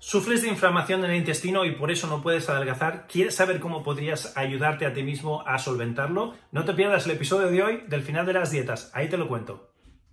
¿Sufres de inflamación en el intestino y por eso no puedes adelgazar? ¿Quieres saber cómo podrías ayudarte a ti mismo a solventarlo? No te pierdas el episodio de hoy del final de las dietas. Ahí te lo cuento.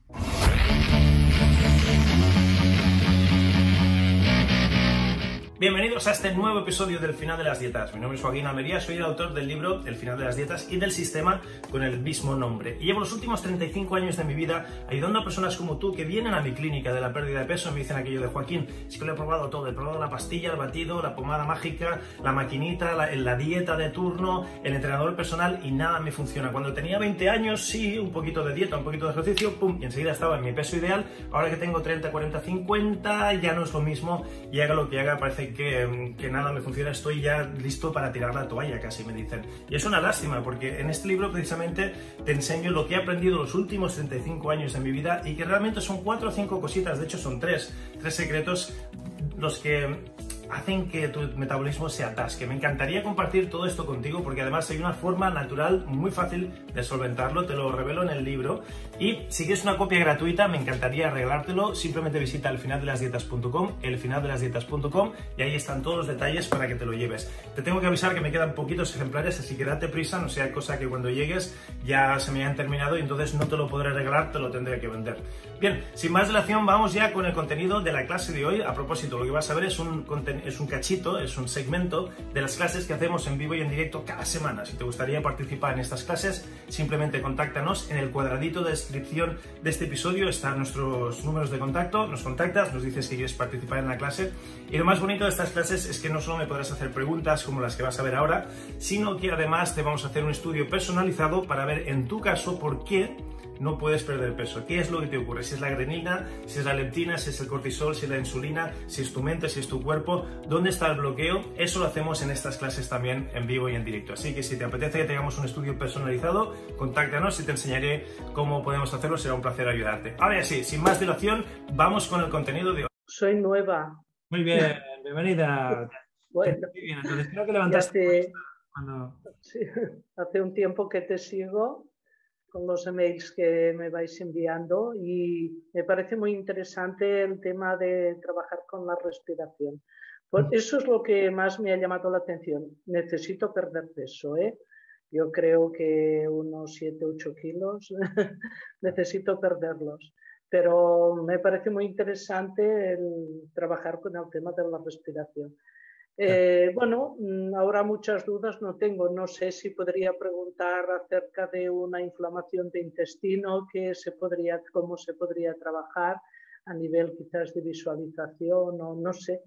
Bienvenidos a este nuevo episodio del Final de las Dietas. Mi nombre es Joaquín Almería, soy el autor del libro El Final de las Dietas y del sistema con el mismo nombre. Y llevo los últimos 35 años de mi vida ayudando a personas como tú que vienen a mi clínica de la pérdida de peso y me dicen aquello de Joaquín, es que lo he probado todo, he probado la pastilla, el batido, la pomada mágica, la maquinita, la dieta de turno, el entrenador personal y nada me funciona. Cuando tenía 20 años, sí, un poquito de dieta, un poquito de ejercicio, pum, y enseguida estaba en mi peso ideal. Ahora que tengo 30, 40, 50, ya no es lo mismo y haga lo que haga, parece que nada me funciona, estoy ya listo para tirar la toalla, casi me dicen. Y es una lástima, porque en este libro precisamente te enseño lo que he aprendido los últimos 35 años de mi vida y que realmente son 4 o 5 cositas, de hecho son tres secretos los que hacen que tu metabolismo se atasque. Me encantaría compartir todo esto contigo porque además hay una forma natural muy fácil de solventarlo, te lo revelo en el libro. Y si quieres una copia gratuita, me encantaría regalártelo. Simplemente visita elfinaldelasdietas.com, elfinaldelasdietas.com, y ahí están todos los detalles para que te lo lleves. Te tengo que avisar que me quedan poquitos ejemplares, así que date prisa, no sea cosa que cuando llegues ya se me hayan terminado y entonces no te lo podré regalar, te lo tendré que vender. Bien, sin más dilación, vamos ya con el contenido de la clase de hoy. A propósito, lo que vas a ver es un cachito, es un segmento de las clases que hacemos en vivo y en directo cada semana. Si te gustaría participar en estas clases, simplemente contáctanos. En el cuadradito de descripción de este episodio están nuestros números de contacto, nos contactas, nos dices que quieres participar en la clase. Y lo más bonito de estas clases es que no solo me podrás hacer preguntas como las que vas a ver ahora, sino que además te vamos a hacer un estudio personalizado para ver en tu caso por qué no puedes perder peso. ¿Qué es lo que te ocurre? Si es la grelina, si es la leptina, si es el cortisol, si es la insulina, si es tu mente, si es tu cuerpo, ¿dónde está el bloqueo? Eso lo hacemos en estas clases también en vivo y en directo. Así que si te apetece que tengamos un estudio personalizado, contáctanos y te enseñaré cómo podemos hacerlo. Será un placer ayudarte. Ahora ya sí, sin más dilación, vamos con el contenido de hoy. Soy nueva. Muy bien, bienvenida. Bueno, Muy bien, entonces creo que levantaste cuando... Sí, hace un tiempo que te sigo con los emails que me vais enviando y me parece muy interesante el tema de trabajar con la respiración. Pues eso es lo que más me ha llamado la atención. Necesito perder peso, ¿eh? Yo creo que unos 7, 8 kilos necesito perderlos. Pero me parece muy interesante el trabajar con el tema de la respiración. Bueno, ahora muchas dudas no tengo. No sé si podría preguntar acerca de una inflamación de intestino, cómo se podría trabajar a nivel quizás de visualización o no sé.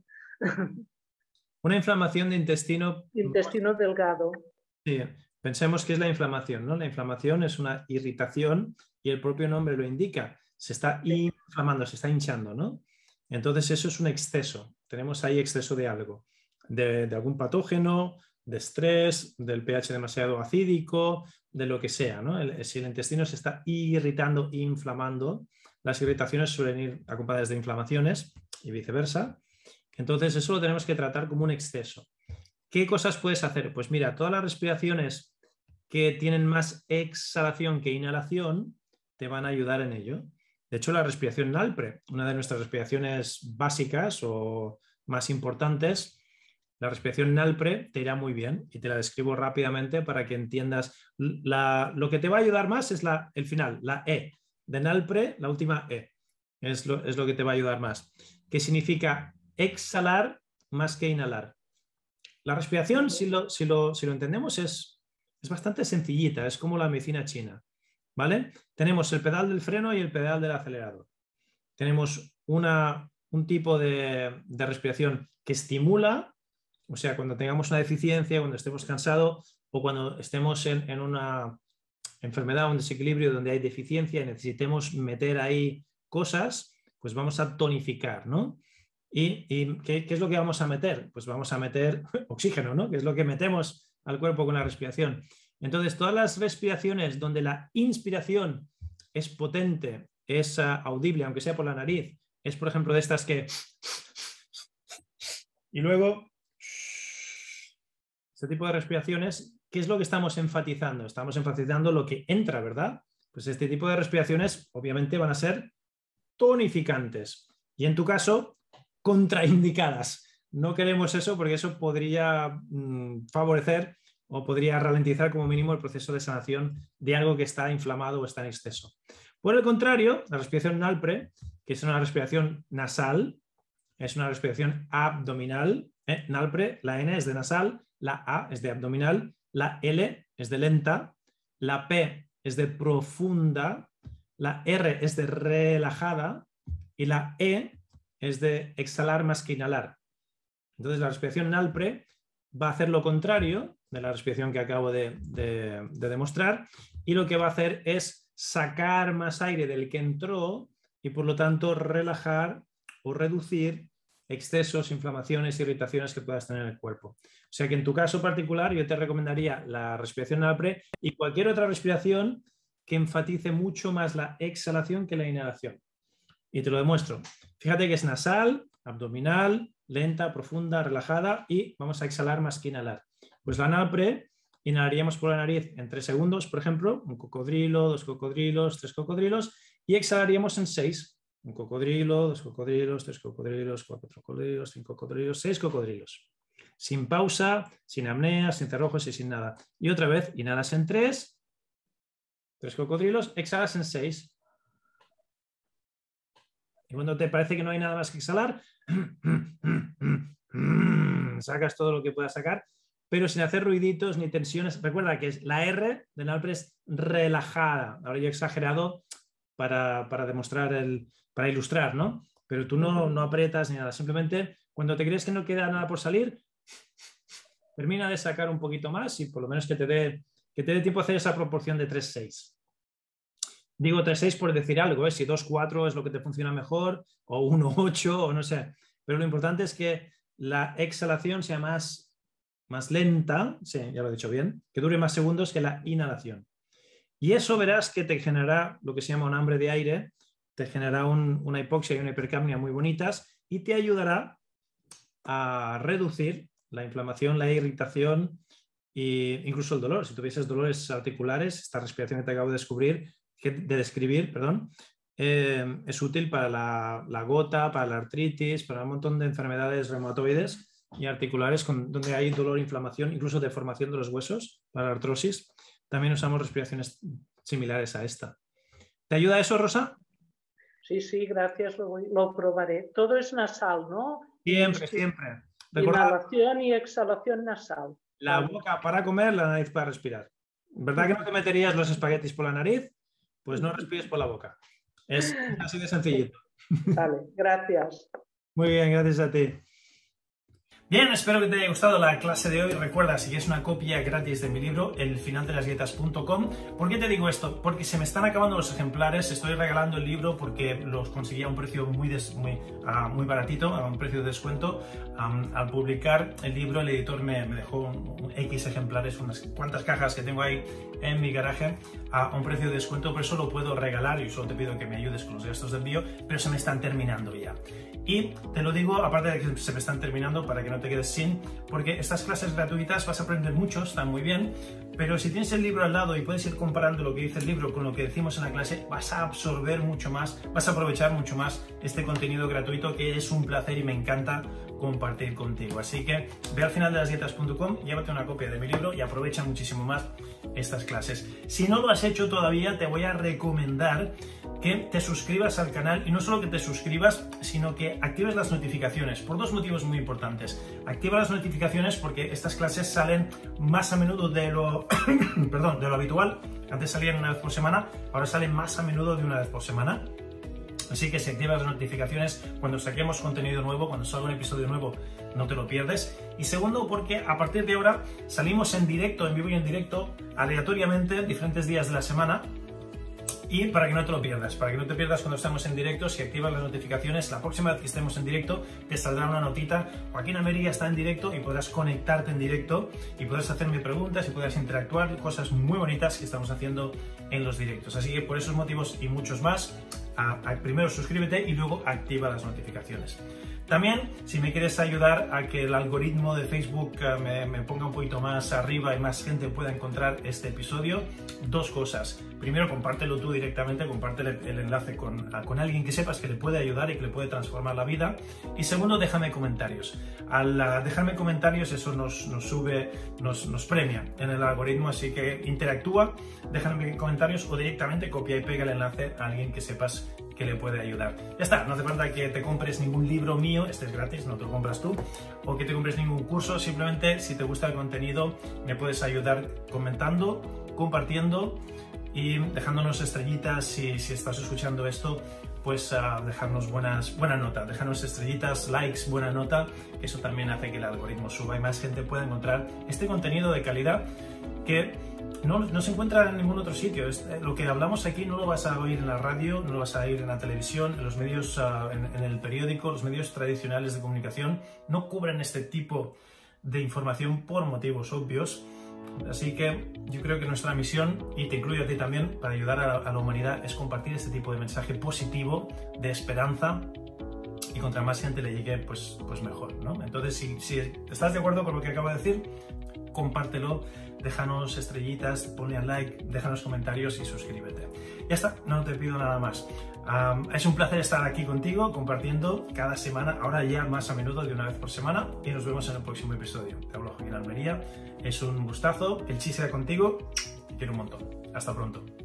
Una inflamación de intestino... Intestino delgado. Sí, pensemos que es la inflamación, ¿no? La inflamación es una irritación y el propio nombre lo indica. Se está inflamando, se está hinchando, ¿no? Entonces eso es un exceso. Tenemos ahí exceso de algo. De algún patógeno, de estrés, del pH demasiado acídico, de lo que sea, ¿no? Si el intestino se está irritando, inflamando, las irritaciones suelen ir acompañadas de inflamaciones y viceversa. Entonces eso lo tenemos que tratar como un exceso. ¿Qué cosas puedes hacer? Pues mira, todas las respiraciones que tienen más exhalación que inhalación te van a ayudar en ello. De hecho, la respiración NALPRE, una de nuestras respiraciones básicas o más importantes, la respiración NALPRE te irá muy bien y te la describo rápidamente para que entiendas. Lo que te va a ayudar más es el final, la E. De NALPRE, la última E. Es lo que te va a ayudar más. ¿Qué significa exhalar más que inhalar? La respiración, si lo entendemos, es bastante sencillita, es como la medicina china, ¿vale? Tenemos el pedal del freno y el pedal del acelerador. Tenemos un tipo de respiración que estimula. O sea, cuando tengamos una deficiencia, cuando estemos cansados o cuando estemos en una enfermedad o un desequilibrio donde hay deficiencia y necesitemos meter ahí cosas, pues vamos a tonificar, ¿no? ¿Y qué es lo que vamos a meter? Pues vamos a meter oxígeno, ¿no? Que es lo que metemos al cuerpo con la respiración. Entonces, todas las respiraciones donde la inspiración es potente, es audible, aunque sea por la nariz, es por ejemplo de estas que... Y luego... Este tipo de respiraciones, ¿qué es lo que estamos enfatizando? Estamos enfatizando lo que entra, ¿verdad? Pues este tipo de respiraciones obviamente van a ser tonificantes y en tu caso contraindicadas. no queremos eso porque eso podría favorecer o podría ralentizar como mínimo el proceso de sanación de algo que está inflamado o está en exceso. Por el contrario, la respiración NALPRE, que es una respiración nasal, es una respiración abdominal. NALPRE, la N es de nasal, la A es de abdominal, la L es de lenta, la P es de profunda, la R es de relajada y la E es de exhalar más que inhalar. Entonces la respiración NALPRE va a hacer lo contrario de la respiración que acabo de demostrar, y lo que va a hacer es sacar más aire del que entró y por lo tanto relajar o reducir excesos, inflamaciones, irritaciones que puedas tener en el cuerpo. O sea que en tu caso particular yo te recomendaría la respiración NALPRE y cualquier otra respiración que enfatice mucho más la exhalación que la inhalación. Y te lo demuestro. Fíjate que es nasal, abdominal, lenta, profunda, relajada, y vamos a exhalar más que inhalar. Pues la NALPRE inhalaríamos por la nariz en 3 segundos, por ejemplo, un cocodrilo, 2 cocodrilos, 3 cocodrilos, y exhalaríamos en 6. Un cocodrilo, 2 cocodrilos, 3 cocodrilos, 4 cocodrilos, 5 cocodrilos, 6 cocodrilos. Sin pausa, sin apnea, sin cerrojos y sin nada. Y otra vez, inhalas en 3 cocodrilos, exhalas en 6. Y cuando te parece que no hay nada más que exhalar, sacas todo lo que puedas sacar, pero sin hacer ruiditos ni tensiones. Recuerda que la R de NALPRE es relajada. Ahora yo he exagerado para demostrar para ilustrar, ¿no? Pero tú no aprietas ni nada. Simplemente cuando te crees que no queda nada por salir, termina de sacar un poquito más y por lo menos que te dé tiempo a hacer esa proporción de 3-6. Digo 3-6 por decir algo, ¿eh? Si 2-4 es lo que te funciona mejor, o 1-8, o no sé. Pero lo importante es que la exhalación sea más lenta, sí, ya lo he dicho bien, que dure más segundos que la inhalación. Y eso verás que te generará lo que se llama un hambre de aire, te generará una hipoxia y una hipercapnia muy bonitas y te ayudará a reducir la inflamación, la irritación e incluso el dolor. Si tuvieses dolores articulares, esta respiración que te acabo de describir, es útil para la gota, para la artritis, para un montón de enfermedades reumatoides y articulares donde hay dolor, inflamación, incluso deformación de los huesos, para la artrosis. También usamos respiraciones similares a esta. ¿Te ayuda eso, Rosa? Sí, gracias, lo probaré. Todo es nasal, ¿no? Siempre. Recuerda, inhalación y exhalación nasal. La boca para comer, la nariz para respirar. ¿Verdad que no te meterías los espaguetis por la nariz? Pues no respires por la boca. Es así de sencillito. Vale, gracias. Muy bien, gracias a ti. Bien, espero que te haya gustado la clase de hoy. Recuerda, si quieres una copia gratis de mi libro, elfinaldelasdietas.com. ¿Por qué te digo esto? Porque se me están acabando los ejemplares. Estoy regalando el libro porque los conseguí a un precio muy baratito, a un precio de descuento. Al publicar el libro, el editor me dejó X ejemplares, unas cuantas cajas que tengo ahí en mi garaje, a un precio de descuento. Por eso lo puedo regalar y solo te pido que me ayudes con los gastos de envío, pero se me están terminando ya. Y te lo digo, aparte de que se me están terminando, para que no te quedes sin, porque estas clases gratuitas vas a aprender mucho, están muy bien, pero si tienes el libro al lado y puedes ir comparando lo que dice el libro con lo que decimos en la clase, vas a absorber mucho más, vas a aprovechar mucho más este contenido gratuito, que es un placer y me encanta compartir contigo. Así que ve al finaldelasdietas.com, llévate una copia de mi libro y aprovecha muchísimo más estas clases. Si no lo has hecho todavía, te voy a recomendar que te suscribas al canal, y no solo que te suscribas, sino que actives las notificaciones, por dos motivos muy importantes. Activa las notificaciones porque estas clases salen más a menudo de lo perdón, de lo habitual. Antes salían una vez por semana, ahora salen más a menudo de una vez por semana. Así que si activas las notificaciones, cuando saquemos contenido nuevo, cuando salga un episodio nuevo, no te lo pierdes. Y segundo, porque a partir de ahora salimos en directo, en vivo y en directo, aleatoriamente, diferentes días de la semana. Y para que no te lo pierdas, para que no te pierdas cuando estamos en directo, si activas las notificaciones, la próxima vez que estemos en directo te saldrá una notita: Joaquín Amería está en directo, y podrás conectarte en directo y podrás hacerme preguntas y podrás interactuar, cosas muy bonitas que estamos haciendo en los directos. Así que por esos motivos y muchos más, primero suscríbete y luego activa las notificaciones. También, si me quieres ayudar a que el algoritmo de Facebook me ponga un poquito más arriba y más gente pueda encontrar este episodio, dos cosas. Primero, compártelo tú directamente, compártelo el enlace con alguien que sepas que le puede ayudar y que le puede transformar la vida. Y segundo, déjame comentarios. Al dejarme comentarios, eso nos sube, nos premia en el algoritmo, así que interactúa, déjame comentarios o directamente copia y pega el enlace a alguien que sepas que le puede ayudar. Ya está, no hace falta que te compres ningún libro mío, este es gratis, no te lo compras tú, o que te compres ningún curso, simplemente si te gusta el contenido me puedes ayudar comentando, compartiendo y dejándonos estrellitas si estás escuchando esto, pues dejarnos buena nota, dejarnos estrellitas, likes, buena nota, que eso también hace que el algoritmo suba y más gente pueda encontrar este contenido de calidad que no se encuentra en ningún otro sitio. Lo que hablamos aquí no lo vas a oír en la radio, no lo vas a oír en la televisión, en los medios, en el periódico, los medios tradicionales de comunicación no cubren este tipo de información por motivos obvios. Así que yo creo que nuestra misión, y te incluyo a ti también, para ayudar a la humanidad, es compartir este tipo de mensaje positivo, de esperanza, y contra más gente le llegue, pues mejor, ¿no? Entonces, si estás de acuerdo con lo que acabo de decir, compártelo, déjanos estrellitas, ponle al like, déjanos comentarios y suscríbete. Ya está, no te pido nada más. Es un placer estar aquí contigo, compartiendo cada semana, ahora ya más a menudo, de una vez por semana, y nos vemos en el próximo episodio. Te hablo Joaquín Almería, es un gustazo, el chiste contigo, te quiero un montón. Hasta pronto.